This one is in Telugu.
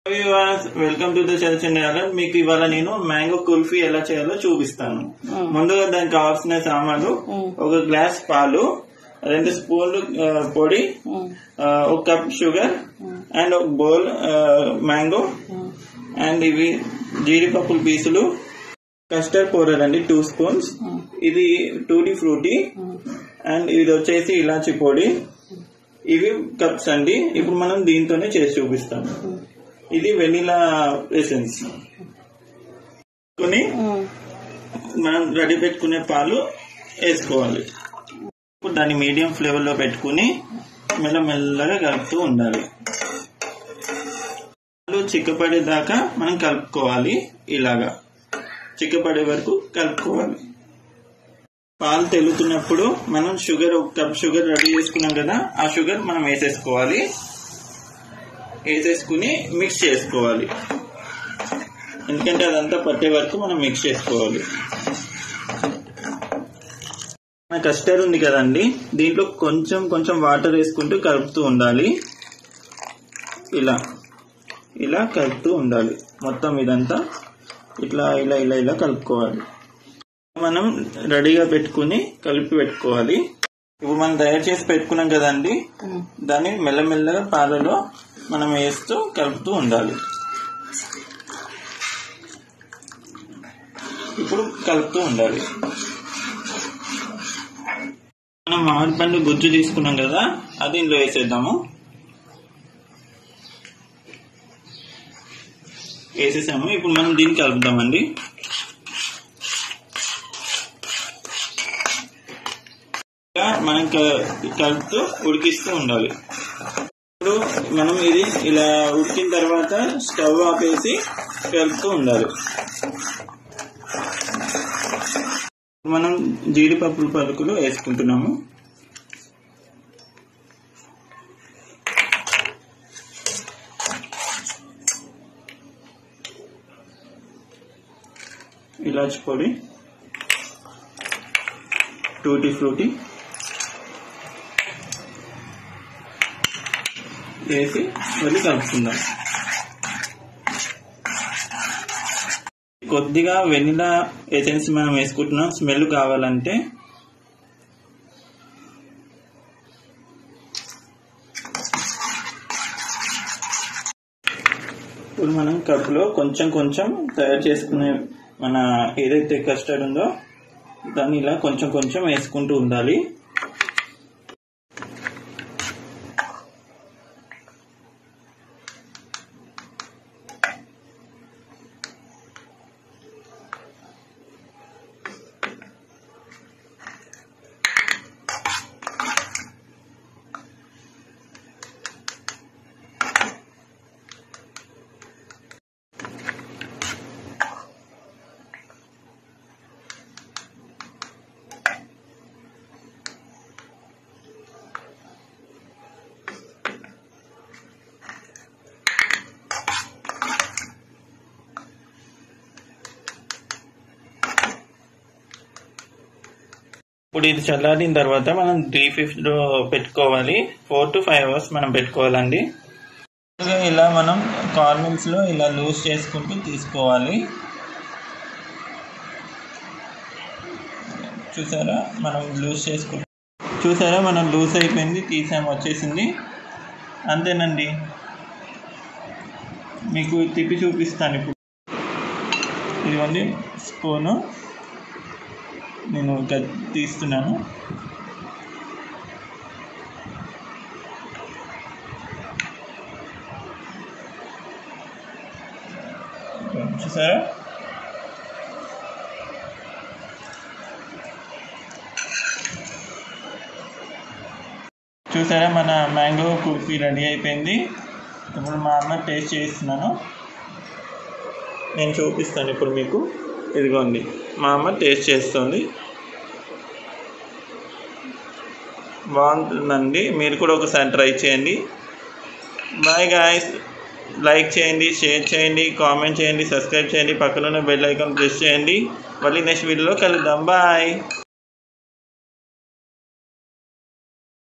Welcome to the channel. మీకు ఇవాళ నేను మ్యాంగో కుల్ఫీ ఎలా చేయాలో చూపిస్తాను. ముందుగా దానికి కావాల్సిన సామాన్లు ఒక గ్లాస్ పాలు, 2 స్పూన్లు పొడి, 1 కప్ షుగర్ అండ్ ఒక బౌల్ మ్యాంగో అండ్ ఇవి జీడిపప్పుల పీసులు, కస్టర్డ్ పౌడర్ అండి 2 స్పూన్స్, ఇది టూటీ ఫ్రూటీ అండ్ ఇది వచ్చేసి ఇలాచి పొడి. ఇవి కప్స్ అండి. ఇప్పుడు మనం దీంతోనే చేసి చూపిస్తాం. ఇది వెనిలా ఎసెన్స్ మనం రెడీ పెట్టుకునే పాలు వేసుకోవాలి. ఇప్పుడు దాన్ని మీడియం ఫ్లేవర్ లో పెట్టుకుని మెల్లమెల్లగా కలుపుతూ ఉండాలి. పాలు చిక్కపడేదాకా మనం కలుపుకోవాలి. ఇలాగా చిక్కపడే వరకు కలుపుకోవాలి. పాలు తెల్లుతున్నప్పుడు మనం షుగర్ 1 కప్ షుగర్ రెడీ చేసుకున్నాం కదా, ఆ షుగర్ మనం వేసేసుకోవాలి. వేసేసుకుని మిక్స్ చేసుకోవాలి. ఎందుకంటే అదంతా పట్టే వరకు మనం మిక్స్ చేసుకోవాలి. మన కస్టర్డ్ ఉంది కదండి, దీంట్లో కొంచెం కొంచెం వాటర్ వేసుకుంటూ కలుపుతూ ఉండాలి. ఇలా ఇలా కలుపుతూ ఉండాలి. మొత్తం ఇదంతా ఇట్లా ఇలా ఇలా ఇలా కలుపుకోవాలి. మనం రెడీగా పెట్టుకుని కలిపి పెట్టుకోవాలి. ఇప్పుడు మనం తయారు చేసి పెట్టుకున్నాం కదండి, దాన్ని మెల్లమెల్లగా పాలలో మనం వేస్తూ కలుపుతూ ఉండాలి. ఇప్పుడు కలుపుతూ ఉండాలి. మనం మామిడి పండు గుజ్జు తీసుకున్నాం కదా, అది ఇందులో వేసేద్దాము. వేసేసాము. ఇప్పుడు మనం దీన్ని కలుపుదామండి. మనం కలుపుతూ ఉడికిస్తూ ఉండాలి. ఇప్పుడు మనం ఇది ఇలా ఉడికిన తర్వాత స్టవ్ ఆపేసి కలుపుతూ ఉండాలి. మనం జీడిపప్పుల పలుకులు వేసుకుంటున్నాము. ఇలాచి పొడి, టూటీ ఫ్రూటీ వేసి మళ్ళీ కలుపుకుందాం. కొద్దిగా వెనిలా ఎసెన్స్ మనం వేసుకుంటున్నాం స్మెల్ కావాలంటే. ఇప్పుడు మనం కప్పులో కొంచెం కొంచెం తయారు చేసుకునే మన ఏదైతే కస్టర్డ్ ఉందో దాన్ని ఇలా కొంచెం కొంచెం వేసుకుంటూ ఉండాలి. ఇప్పుడు ఇది చల్లారిన తర్వాత మనం డీప్ ఫ్రిడ్జ్ లో పెట్టుకోవాలి. 4 to 5 hours మనం పెట్టుకోవాలండి. ఇలా మనం కార్నర్స్ లో ఇలా లూజ్ చేసుకుంటూ తీసుకోవాలి. చూసారా మనం లూజ్ చేసుకుంటాం. చూసారా మనం లూజ్ అయిపోయింది, తీసాము, వచ్చేసింది. అంతేనండి. మీకు తిప్పి చూపిస్తాను. ఇప్పుడు ఇదిగోండి స్పూను, నేను తీస్తున్నాను. చూసారా చూసారా మన మ్యాంగో కుల్ఫీ రెడీ అయిపోయింది. ఇప్పుడు మా అమ్మ టేస్ట్ చేస్తున్నాను, నేను చూపిస్తాను ఇప్పుడు మీకు. ఇదిగోండి మా అమ్మ టేస్ట్ చేస్తుంది. బాగుంటుందండి. మీరు కూడా ఒకసారి ట్రై చేయండి. Bye guys. లైక్ చేయండి, షేర్ చేయండి, కామెంట్ చేయండి, సబ్స్క్రైబ్ చేయండి, పక్కన ఉన్న బెల్ ఐకాన్ ప్రెస్ చేయండి. మళ్ళీ నెక్స్ట్ వీడియోలో కలుద్దాం. బాయ్.